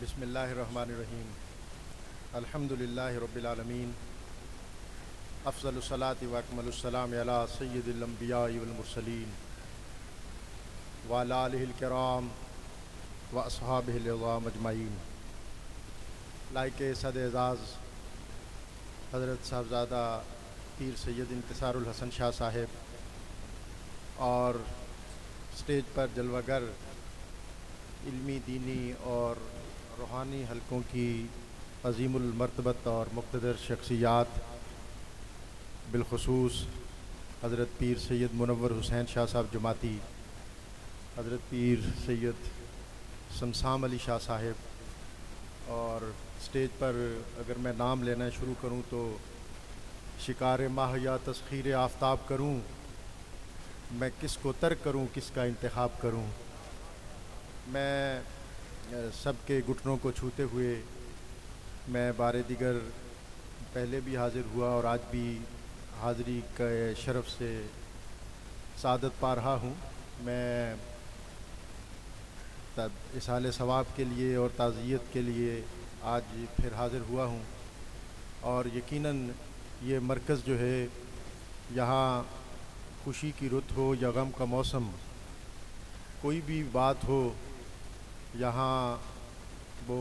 बिस्मिल्लाहिर्रहमानिर्रहीम अल्हम्दुलिल्लाहि रब्बिल आलमीन अफ़ज़लुस सलाति व अकमलुस सलाम अला सय्यिदिल अंबिया वल मुरसलीन व अला आलिहिल किराम व अस्हाबिहिल इज़ाम अजमईन। लाइके सद-ए-एज़ाज़ हज़रत साहबज़ादा पीर सैयद इंतिसार-ul-हसन शाह साहिब और स्टेज पर जलवागर इल्मी, दीनी और रूहानी हलकों की अज़ीमुल मर्तबत और मुक़्तदर शख्सियात, बिलख़ुसूस हज़रत पीर सैयद मुनव्वर हुसैन शाह साहब जमाती, हज़रत पीर सैयद शमसाम अली शाह साहिब, और स्टेज पर अगर मैं नाम लेना शुरू करूं तो शिकार माह या तस्खीर आफ्ताब करूं, मैं किसको तर्क करूं, किसका इंतखाब करूं। मैं सबके घुटनों को छूते हुए मैं बारे दिगर पहले भी हाज़िर हुआ और आज भी हाज़िरी के शरफ़ से सादत पा रहा हूँ। मैं इसाले सवाब के लिए और ताज़ियत के लिए आज फिर हाज़िर हुआ हूँ और यकीनन ये मरकज़ जो है, यहाँ खुशी की रुत हो या गम का मौसम, कोई भी बात हो, यहाँ वो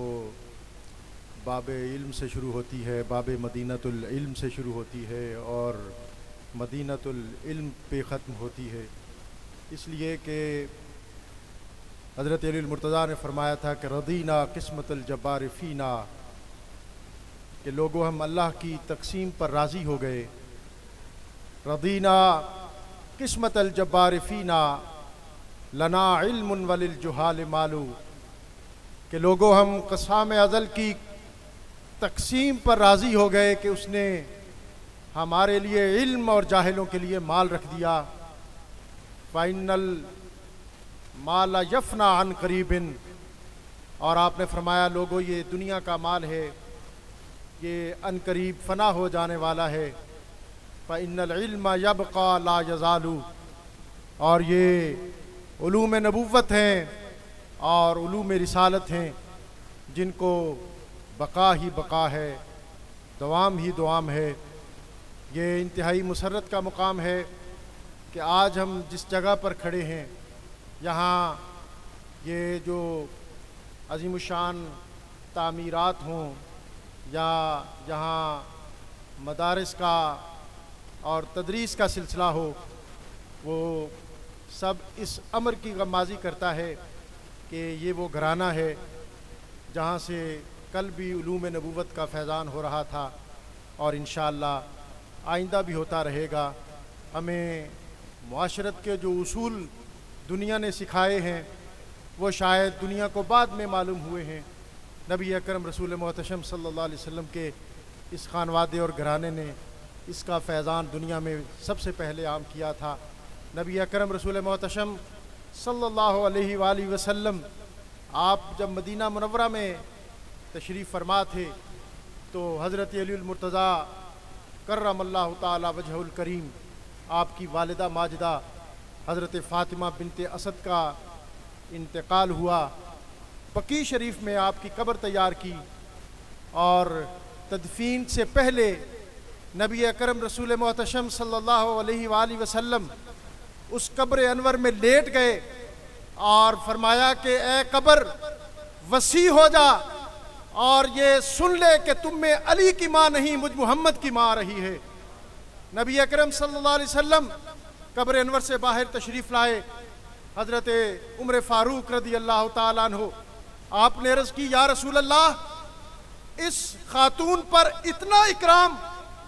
बाब इल्म से शुरू होती है, बाब मदीनतुल इल्म से शुरू होती है और मदीनतुल इल्म पे ख़त्म होती है। इसलिए कि हज़रत अली मुर्तज़ा ने फ़रमाया था कि रदीना किस्मतुल जब्बार फ़ीना, कि लोगों हम अल्लाह की तकसीम पर राज़ी हो गए। रदीना किस्मतुल जब्बार फ़ीना लना इल्मुन वलिल जुहाल मालू, कि लोगों हम क़साम अज़ल की तकसीम पर राज़ी हो गए कि उसने हमारे लिए इल्म और जाहिलों के लिए माल रख दिया। फ़ाइनल माला यफ़ना अन करीबिन, और आपने फरमाया लोगों ये दुनिया का माल है, ये अन करीब फ़ना हो जाने वाला है। फ़इन्नल इल्म यबक़ा ला यज़ालू, और ये उलूम नबुव्वत हैं और उलूम रिसालत हैं जिनको बका ही बका है, दवाम ही दवाम है। ये इंतहाई मुसर्रत का मुकाम है कि आज हम जिस जगह पर खड़े हैं, यहाँ ये जो अज़ीमुशान तामीरात हों या यहाँ मदारिस का और तदरीस का सिलसिला हो, वो सब इस अमर की गमाज़ी करता है कि ये वो घराना है जहाँ से कल भी उलूम नबूवत का फैज़ान हो रहा था और इंशाअल्लाह आइंदा भी होता रहेगा। हमें मुआशरत के जो उसूल दुनिया ने सिखाए हैं वो शायद दुनिया को बाद में मालूम हुए हैं। नबी अकरम रसूल मोहतशम सल्लल्लाहु अलैहि वसल्लम के इस खानवादे और घराने ने इसका फैज़ान दुनिया में सबसे पहले आम किया था। नबी अकरम रसूल मोहतशम सल्लल्लाहु अलैहि वसल्लम आप जब मदीना मुनव्वरा में तशरीफ़ फरमा थे तो हज़रत अलीउल मुर्तज़ा कर्रमल्लाहु ताला वजहुल करीम, आपकी वालिदा माजिदा हज़रत फ़ातिमा बिनते असद का इंतकाल हुआ। बकी शरीफ में आपकी कब्र तैयार की और तदफीन से पहले नबी अकरम रसूल मोहतशम सल्लल्लाहु अलैहि वसल्लम उस कब्र अनवर में लेट गए और फरमाया कि ए कब्र वसी हो जा और ये सुन ले कि तुम में अली की माँ नहीं, मुझ मोहम्मद की माँ रही है। नबी अकरम सल्लल्लाहु अलैहि वसल्लम कब्र अनवर से बाहर तशरीफ़ लाए। हज़रत उमर फ़ारूक रदी अल्लाह ताला अन्हु, आपने अर्ज़ की या रसूल अल्लाह, इस खातून पर इतना इकराम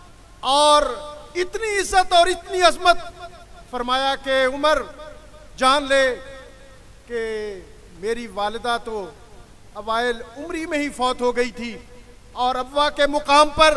और इतनी इज्जत और इतनी अज़मत, फरमाया कि उमर जान ले कि मेरी वालिदा तो अवाइल उम्री में ही फौत हो गई थी और अब्वा के मुकाम पर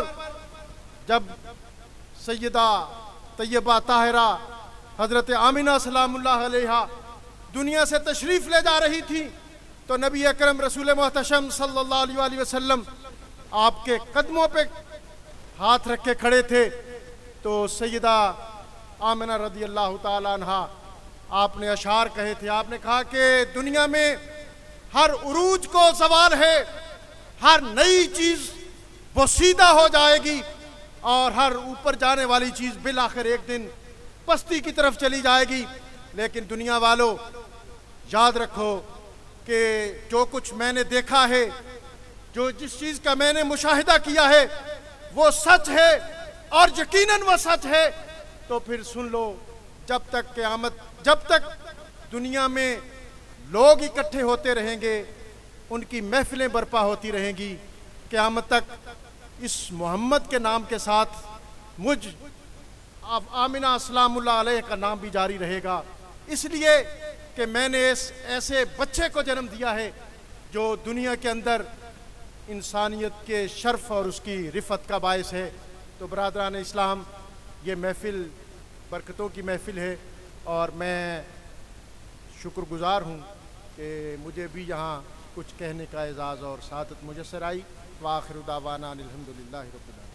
जब सैयदा तैयबा ताहिरा हज़रत आमिना सलामुल्लाह अलैहा दुनिया से तशरीफ़ ले जा रही थी तो नबी अकरम रसूल मोहतशम सल्लल्लाहु अलैहि वसल्लम आपके कदमों पे हाथ रख के खड़े थे। तो सैयदा आमिना रदी अल्लाह ताला अन्हा, आपने अशार कहे थे, आपने कहा कि दुनिया में हर उरूज को सवाल है हर नई चीज़ वो सीधा हो जाएगी और हर ऊपर जाने वाली चीज़ बिल आखिर एक दिन पस्ती की तरफ चली जाएगी। लेकिन दुनिया वालों, याद रखो कि जो कुछ मैंने देखा है, जो जिस चीज़ का मैंने मुशाहिदा किया है वो सच है और यकीनन वो सच है। तो फिर सुन लो, जब तक क़यामत, जब तक दुनिया में लोग इकट्ठे होते रहेंगे, उनकी महफिलें बर्पा होती रहेंगी, क़यामत तक इस मोहम्मद के नाम के साथ मुझ आमिना सलामुल्लाह अलैह का नाम भी जारी रहेगा। इसलिए कि मैंने ऐसे बच्चे को जन्म दिया है जो दुनिया के अंदर इंसानियत के शर्फ और उसकी रिफत का बायस है। तो बरादरान इस्लाम, ये महफ़िल बरकतों की महफ़िल है और मैं शुक्रगुज़ार हूँ कि मुझे भी यहाँ कुछ कहने का एजाज़ और सादत मुयस्सर आई। व आखिर दावाना अनिल हम्दुलिल्लाहि रब्बिल आलमीन।